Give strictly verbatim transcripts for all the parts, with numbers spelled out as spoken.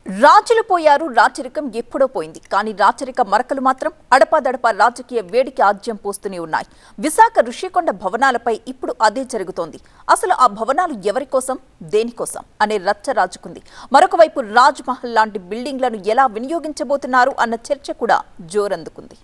రాజులు పోయారు, రాచరికం ఎప్పుడో పోయింది. కానీ రాచరిక మరకలు మాత్రం అడపాదడపా రాజకీయ వేడికి ఆజ్యం పోస్తూనే ఉన్నాయి. విశాఖ ఋషికొండ భవనాలపై ఇప్పుడు అదే జరుగుతోంది. అసలు ఆ భవనాలు ఎవరి కోసం, దేనికోసం అనే రచ్చ రాజుకుంది. మరొక వైపు రాజ్ మహల్ లాంటి బిల్డింగ్లను ఎలా వినియోగించబోతున్నారు అన్న చర్చ కూడా జోరందుకుంది.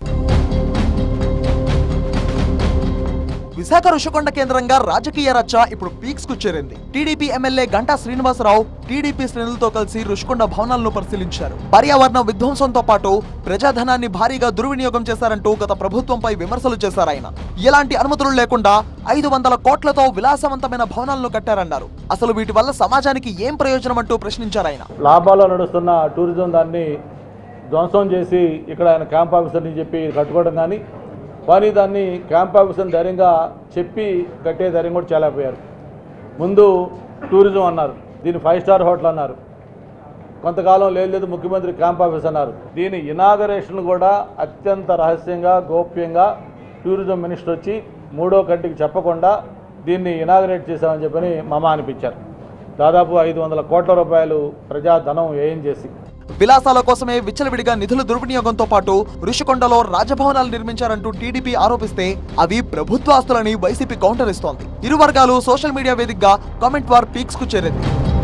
విశాఖ ఋషికొండ కేంద్రంగా రాజకీయ రచ్చ ఇప్పుడు పీక్స్ కు చేరింది. TDP MLA Ganta Srinivasarao TDP శ్రేణులతో కలిసి ఋషికొండ భవనాలను పరిశీలించారు. పర్యావరణ విధ్వంసంతో పాటు ప్రజాధనాన్ని భారీగా దుర్వినియోగం చేశారంటూ గత ప్రభుత్వంపై విమర్శలు చేశారు ఆయన. ఎలాంటి అనుమతులు లేకుండా ఐదు వందల కోట్లతో విలాసవంతమైన భవనాలను కట్టారన్నారు. అసలు వీటి వల్ల సమాజానికి ఏం ప్రయోజనం అంటూ ప్రశ్నించారు ఆయన. లాభాల్లో నడుస్తున్న టూరిజం దాన్ని ధ్వంసం చేసి ఇక్కడ ఆయన క్యాంప్ ఆఫీసర్ని చెప్పి కట్టుకోవడం కానీ, కానీ దాన్ని క్యాంప్ ఆఫీసర్ని ధైర్యంగా చెప్పి కట్టే ధైర్యం కూడా చాలా పోయారు. ముందు టూరిజం అన్నారు, దీన్ని ఫైవ్ స్టార్ హోటల్ అన్నారు. కొంతకాలం లేదు లేదు ముఖ్యమంత్రి క్యాంప్ ఆఫీస్ అన్నారు. దీని ఇనాగరేషన్ కూడా అత్యంత రహస్యంగా గోప్యంగా టూరిజం మినిస్టర్ వచ్చి మూడో కంటికి చెప్పకుండా దీన్ని ఇనాగరేట్ చేశామని చెప్పని మమ అనిపించారు. దాదాపు ఐదు వందల కోట్ల రూపాయలు ప్రజాధనం వ్యయం చేసి విలాసాల కోసమే విచ్చలవిడిగా నిధుల దుర్వినియోగంతో పాటు ఋషికొండలో రాజభవనాలు నిర్మించారంటూ టీడీపీ ఆరోపిస్తే అవి ప్రభుత్వ ఆస్తులని వైసీపీ కౌంటర్ ఇస్తోంది. ఇరు వర్గాలు సోషల్ మీడియా వేదికగా కామెంట్ వార్ పీక్స్ కు చేరింది.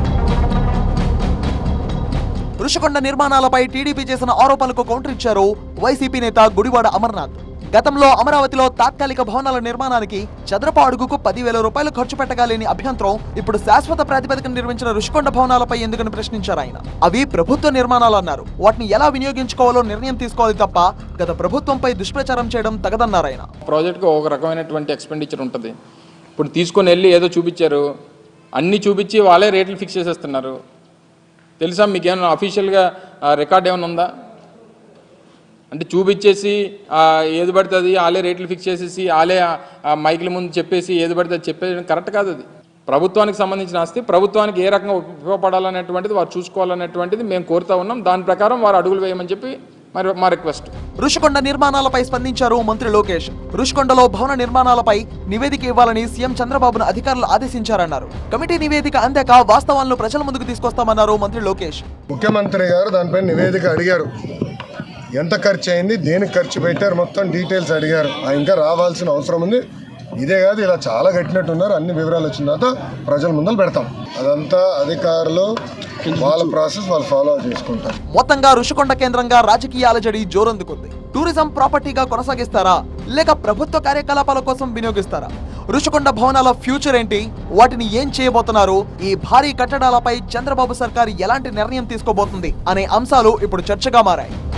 ఋషికొండ నిర్మాణాలపై టీడీపీ చేసిన ఆరోపణలకు కౌంటర్ ఇచ్చారు వైసీపీ నేత గుడివాడ అమర్నాథ్. గతంలో అమరావతిలో తాత్కాలిక భవనాల నిర్మాణానికి చదరపు అడుగుకు పదివేల రూపాయలు ఖర్చు పెట్టగాలేని అభ్యంతరం ఇప్పుడు శాశ్వత ప్రాతిపదికన నిర్మించిన ఋషికొండ భవనాలపై ఎందుకని ప్రశ్నించారు ఆయన. అవి ప్రభుత్వ నిర్మాణాలు అన్నారు. వాటిని ఎలా వినియోగించుకోవాలో నిర్ణయం తీసుకోవాలి తప్ప గత ప్రభుత్వంపై దుష్ప్రచారం చేయడం తగదన్నారు ఆయన. ప్రాజెక్ట్కి ఒక రకమైనటువంటి ఎక్స్పెండిచర్ ఉంటుంది. ఇప్పుడు తీసుకొని వెళ్ళి ఏదో చూపించారు, అన్ని చూపించి వాళ్ళే రేట్లు ఫిక్స్ చేసేస్తున్నారు. తెలుసా మీకు ఏమైనా అఫీషియల్గా రికార్డ్ ఏమైనా ఉందా? అంటే చూపించేసి ఏది పడితే అది వాళ్ళే రేట్లు ఫిక్స్ చేసేసి వాళ్ళే మైకుల ముందు చెప్పేసి ఏది పడితే అది చెప్పేది కరెక్ట్ కాదు. అది ప్రభుత్వానికి సంబంధించిన ఆస్తి, ప్రభుత్వానికి ఏ రకంగా ఉపయోగపడాలనేటువంటిది వారు చూసుకోవాలనేటువంటిది మేము కోరుతా ఉన్నాం. దాని ప్రకారం వారు అడుగులు వేయమని చెప్పి మరి మా రిక్వెస్ట్. ఋషికొండ నిర్మాణాలపై స్పందించారు మంత్రి లోకేష్. ఋషికొండలో భవన నిర్మాణాలపై నివేదిక ఇవ్వాలని సీఎం చంద్రబాబును అధికారులు ఆదేశించారన్నారు. కమిటీ నివేదిక అందాక వాస్తవాలను ప్రజల ముందుకు తీసుకొస్తామన్నారు మంత్రి లోకేష్. ముఖ్యమంత్రి గారు దానిపై నివేదిక అడిగారు. ఎంత ఖర్చు అయింది, దేనికి ఖర్చు పెట్టారు, మొత్తం డీటెయిల్స్ అడిగారు. ఇంకా రావాల్సిన అవసరం ఉంది. ఇదే కాదు, ఇలా చాలా కట్టినట్టున్నారు. అన్ని వివరాలు వచ్చిన తర్వాత ప్రజల ముందర పెడతాం. అదంతా అధికారులు వాళ్ళ ప్రాసెస్ వాళ్ళు ఫాలో చేసుకుంటారు. మొత్తంగా ఋషికొండ కేంద్రంగా రాజకీయ అలజడి జోరందుకుంది. టూరిజం ప్రాపర్టీగా కొనసాగిస్తారా లేక ప్రభుత్వ కార్యకలాపాల కోసం వినియోగిస్తారా? ఋషికొండ భవనాల ఫ్యూచర్ ఏంటి? వాటిని ఏం చేయబోతున్నారు? ఈ భారీ కట్టడాలపై చంద్రబాబు సర్కార్ ఎలాంటి నిర్ణయం తీసుకోబోతుంది అనే అంశాలు ఇప్పుడు చర్చగా మారాయి.